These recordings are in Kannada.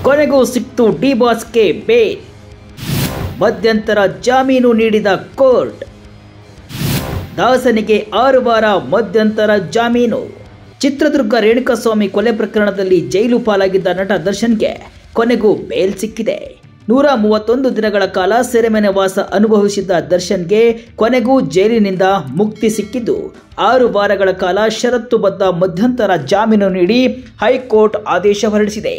ಕೊನೆಗೂ ಸಿಕ್ತು ಡಿ ಬಾಸ್ಗೆ ಬೇಲ್. ಮಧ್ಯಂತರ ಜಾಮೀನು ನೀಡಿದ ಕೋರ್ಟ್. ದಾಸನಿಗೆ 6 ವಾರ ಮಧ್ಯಂತರ ಜಾಮೀನು. ಚಿತ್ರದುರ್ಗ ರೇಣುಕಾಸ್ವಾಮಿ ಕೊಲೆ ಪ್ರಕರಣದಲ್ಲಿ ಜೈಲು ಪಾಲಾಗಿದ್ದ ನಟ ದರ್ಶನ್ಗೆ ಕೊನೆಗೂ ಬೇಲ್ ಸಿಕ್ಕಿದೆ. 131 ದಿನಗಳ ಕಾಲ ಸೆರೆಮನೆ ವಾಸ ಅನುಭವಿಸಿದ್ದ ದರ್ಶನ್ಗೆ ಕೊನೆಗೂ ಜೈಲಿನಿಂದ ಮುಕ್ತಿ ಸಿಕ್ಕಿದ್ದು 6 ವಾರಗಳ ಕಾಲ ಷರತ್ತುಬದ್ಧ ಮಧ್ಯಂತರ ಜಾಮೀನು ನೀಡಿ ಹೈಕೋರ್ಟ್ ಆದೇಶ ಹೊರಡಿಸಿದೆ.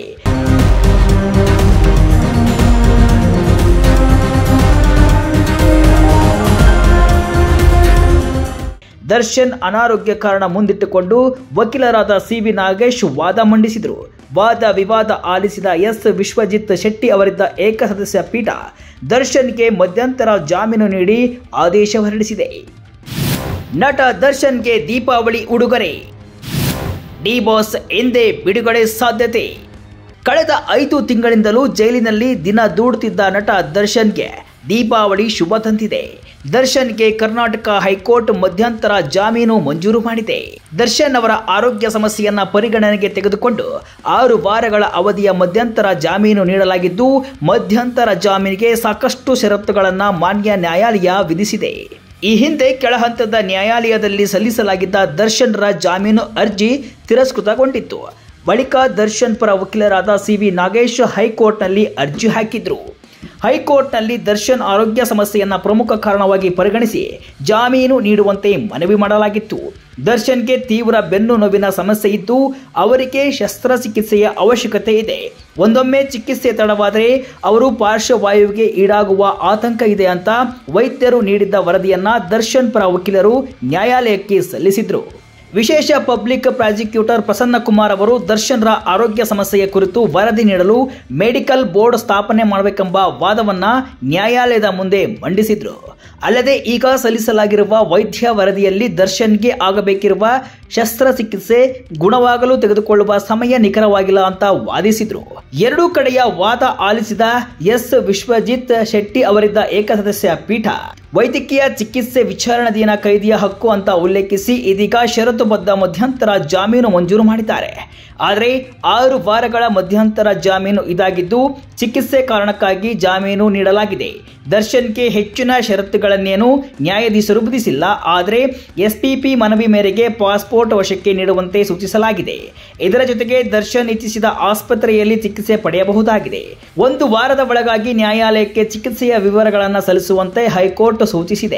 ದರ್ಶನ್ ಅನಾರೋಗ್ಯ ಕಾರಣ ಮುಂದಿಟ್ಟುಕೊಂಡು ವಕೀಲರಾದ ಸಿ.ವಿ. ನಾಗೇಶ್ ವಾದ ಮಂಡಿಸಿದರು. ವಾದ ವಿವಾದ ಆಲಿಸಿದ ಎಸ್. ವಿಶ್ವಜಿತ್ ಶೆಟ್ಟಿ ಅವರಿದ್ದ ಏಕಸದಸ್ಯ ಪೀಠ ದರ್ಶನ್ಗೆ ಮಧ್ಯಂತರ ಜಾಮೀನು ನೀಡಿ ಆದೇಶ ಹೊರಡಿಸಿದೆ. ನಟ ದರ್ಶನ್ಗೆ ದೀಪಾವಳಿ ಉಡುಗೊರೆ. ಡಿ ಬಾಸ್ ಎಂದೇ ಬಿಡುಗಡೆ ಸಾಧ್ಯತೆ. ಕಳೆದ 5 ತಿಂಗಳಿಂದಲೂ ಜೈಲಿನಲ್ಲಿ ದಿನ ದೂಡುತ್ತಿದ್ದ ನಟ ದರ್ಶನ್ಗೆ ದೀಪಾವಳಿ ಶುಭ ತಂದಿದೆ. ದರ್ಶನ್ಗೆ ಕರ್ನಾಟಕ ಹೈಕೋರ್ಟ್ ಮಧ್ಯಂತರ ಜಾಮೀನು ಮಂಜೂರು ಮಾಡಿದೆ. ದರ್ಶನ್ ಅವರ ಆರೋಗ್ಯ ಸಮಸ್ಯೆಯನ್ನ ಪರಿಗಣನೆಗೆ ತೆಗೆದುಕೊಂಡು 6 ವಾರಗಳ ಅವಧಿಯ ಮಧ್ಯಂತರ ಜಾಮೀನು ನೀಡಲಾಗಿದ್ದು, ಮಧ್ಯಂತರ ಜಾಮೀನಿಗೆ ಸಾಕಷ್ಟು ಷರತ್ತುಗಳನ್ನು ಮಾನ್ಯ ನ್ಯಾಯಾಲಯ ವಿಧಿಸಿದೆ. ಈ ಹಿಂದೆ ಕೆಳಹಂತದ ನ್ಯಾಯಾಲಯದಲ್ಲಿ ಸಲ್ಲಿಸಲಾಗಿದ್ದ ದರ್ಶನ್ರ ಜಾಮೀನು ಅರ್ಜಿ ತಿರಸ್ಕೃತಗೊಂಡಿತ್ತು. ಬಳಿಕ ದರ್ಶನ್ ಪರ ವಕೀಲರಾದ ಸಿ.ವಿ. ನಾಗೇಶ್ ಹೈಕೋರ್ಟ್ನಲ್ಲಿ ಅರ್ಜಿ ಹಾಕಿದ್ರು. ಹೈಕೋರ್ಟ್ನಲ್ಲಿ ದರ್ಶನ್ ಆರೋಗ್ಯ ಸಮಸ್ಯೆಯನ್ನ ಪ್ರಮುಖ ಕಾರಣವಾಗಿ ಪರಿಗಣಿಸಿ ಜಾಮೀನು ನೀಡುವಂತೆ ಮನವಿ ಮಾಡಲಾಗಿತ್ತು. ದರ್ಶನ್ಗೆ ತೀವ್ರ ಬೆನ್ನು ನೋವಿನ ಸಮಸ್ಯೆ ಇದ್ದು ಅವರಿಗೆ ಶಸ್ತ್ರಚಿಕಿತ್ಸೆಯ ಅವಶ್ಯಕತೆ ಇದೆ. ಒಂದೊಮ್ಮೆ ಚಿಕಿತ್ಸೆ ತಡವಾದರೆ ಅವರು ಪಾರ್ಶ್ವವಾಯುವಿಗೆ ಈಡಾಗುವ ಆತಂಕ ಇದೆ ಅಂತ ವೈದ್ಯರು ನೀಡಿದ್ದ ವರದಿಯನ್ನ ದರ್ಶನ್ ಪರ ವಕೀಲರು ನ್ಯಾಯಾಲಯಕ್ಕೆ ಸಲ್ಲಿಸಿದ್ರು. ವಿಶೇಷ ಪಬ್ಲಿಕ್ ಪ್ರಾಸಿಕ್ಯೂಟರ್ ಪ್ರಸನ್ನ ಕುಮಾರ್ ಅವರು ದರ್ಶನ್ರ ಆರೋಗ್ಯ ಸಮಸ್ಯೆಯ ಕುರಿತು ವರದಿ ನೀಡಲು ಮೆಡಿಕಲ್ ಬೋರ್ಡ್ ಸ್ಥಾಪನೆ ಮಾಡಬೇಕೆಂಬ ವಾದವನ್ನ ನ್ಯಾಯಾಲಯದ ಮುಂದೆ ಮಂಡಿಸಿದ್ರು. ಅಲ್ಲದೆ ಈಗ ಸಲ್ಲಿಸಲಾಗಿರುವ ವೈದ್ಯ ವರದಿಯಲ್ಲಿ ದರ್ಶನ್ಗೆ ಆಗಬೇಕಿರುವ ಶಸ್ತ್ರಚಿಕಿತ್ಸೆ ಗುಣವಾಗಲು ತೆಗೆದುಕೊಳ್ಳುವ ಸಮಯ ನಿಖರವಾಗಿಲ್ಲ ಅಂತ ವಾದಿಸಿದ್ರು. ಎರಡೂ ಕಡೆಯ ವಾದ ಆಲಿಸಿದ ಎಸ್. ವಿಶ್ವಜಿತ್ ಶೆಟ್ಟಿ ಅವರಿದ್ದ ಏಕಸದಸ್ಯ ಪೀಠ ವೈದ್ಯಕೀಯ ಚಿಕಿತ್ಸೆ ವಿಚಾರಣಾಧೀನ ಕೈದಿಯ ಹಕ್ಕು ಅಂತ ಉಲ್ಲೇಖಿಸಿ ಇದೀಗ ಷರತ್ತುಬದ್ಧ ಮಧ್ಯಂತರ ಜಾಮೀನು ಮಂಜೂರು ಮಾಡಿದ್ದಾರೆ. ಆದರೆ 6 ವಾರಗಳ ಮಧ್ಯಂತರ ಜಾಮೀನು ಇದಾಗಿದ್ದು ಚಿಕಿತ್ಸೆ ಕಾರಣಕ್ಕಾಗಿ ಜಾಮೀನು ನೀಡಲಾಗಿದೆ. ದರ್ಶನ್ಗೆ ಹೆಚ್ಚಿನ ಷರತ್ತುಗಳನ್ನೇನು ನ್ಯಾಯಾಧೀಶರು ವಿಧಿಸಿಲ್ಲ. ಆದರೆ ಎಸ್ಪಿಪಿ ಮನವಿ ಮೇರೆಗೆ ಪಾಸ್ಪೋರ್ಟ್ ವಶಕ್ಕೆ ನೀಡುವಂತೆ ಸೂಚಿಸಲಾಗಿದೆ. ಇದರ ಜೊತೆಗೆ ದರ್ಶನ್ ಇಚ್ಛಿಸಿದ ಆಸ್ಪತ್ರೆಯಲ್ಲಿ ಚಿಕಿತ್ಸೆ ಪಡೆಯಬಹುದಾಗಿದೆ. 1 ವಾರದ ಒಳಗಾಗಿ ನ್ಯಾಯಾಲಯಕ್ಕೆ ಚಿಕಿತ್ಸೆಯ ವಿವರಗಳನ್ನು ಸಲ್ಲಿಸುವಂತೆ ಹೈಕೋರ್ಟ್ ಸೂಚಿಸಿದೆ.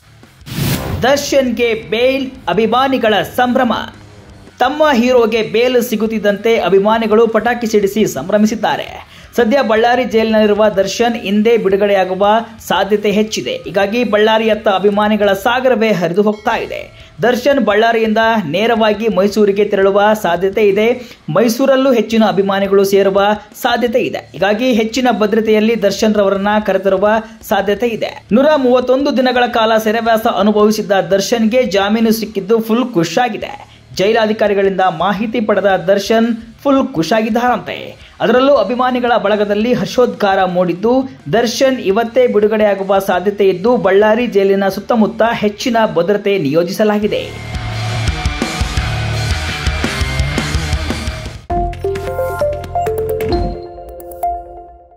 ದರ್ಶನ್ಗೆ ಬೇಲ್, ಅಭಿಮಾನಿಗಳ ಸಂಭ್ರಮ. ತಮ್ಮ ಹೀರೋಗೆ ಬೇಲ್ ಸಿಗುತ್ತಿದ್ದಂತೆ ಅಭಿಮಾನಿಗಳು ಪಟಾಕಿ ಸಿಡಿಸಿ ಸಂಭ್ರಮಿಸಿದ್ದಾರೆ. ಸದ್ಯ ಬಳ್ಳಾರಿ ಜೈಲಿನಲ್ಲಿರುವ ದರ್ಶನ್ ಹಿಂದೆ ಬಿಡುಗಡೆಯಾಗುವ ಸಾಧ್ಯತೆ ಹೆಚ್ಚಿದೆ. ಹೀಗಾಗಿ ಬಳ್ಳಾರಿಯತ್ತ ಅಭಿಮಾನಿಗಳ ಸಾಗರವೇ ಹರಿದು ಹೋಗ್ತಾ ಇದೆ. ದರ್ಶನ್ ಬಳ್ಳಾರಿಯಿಂದ ನೇರವಾಗಿ ಮೈಸೂರಿಗೆ ತೆರಳುವ ಸಾಧ್ಯತೆ ಇದೆ. ಮೈಸೂರಲ್ಲೂ ಹೆಚ್ಚಿನ ಅಭಿಮಾನಿಗಳು ಸೇರುವ ಸಾಧ್ಯತೆ ಇದೆ. ಹೀಗಾಗಿ ಹೆಚ್ಚಿನ ಭದ್ರತೆಯಲ್ಲಿ ದರ್ಶನ್ ರವರನ್ನ ಕರೆತರುವ ಸಾಧ್ಯತೆ ಇದೆ. 131 ದಿನಗಳ ಕಾಲ ಸೆರೆವಾಸ ಅನುಭವಿಸಿದ್ದ ದರ್ಶನ್ಗೆ ಜಾಮೀನು ಸಿಕ್ಕಿದ್ದು ಫುಲ್ ಖುಷಿಯಾಗಿದೆ. ಜೈಲಾಧಿಕಾರಿಗಳಿಂದ ಮಾಹಿತಿ ಪಡೆದ ದರ್ಶನ್ ಫುಲ್ ಖುಷಿಯಾಗಿದ್ದಾರಂತೆ. ಅದರಲ್ಲೂ ಅಭಿಮಾನಿಗಳ ಬಳಗದಲ್ಲಿ ಹರ್ಷೋದ್ಗಾರ ಮೂಡಿದ್ದು, ದರ್ಶನ್ ಇವತ್ತೇ ಬಿಡುಗಡೆಯಾಗುವ ಸಾಧ್ಯತೆ ಇದ್ದು ಬಳ್ಳಾರಿ ಜೈಲಿನ ಸುತ್ತಮುತ್ತ ಹೆಚ್ಚಿನ ಭದ್ರತೆ ನಿಯೋಜಿಸಲಾಗಿದೆ.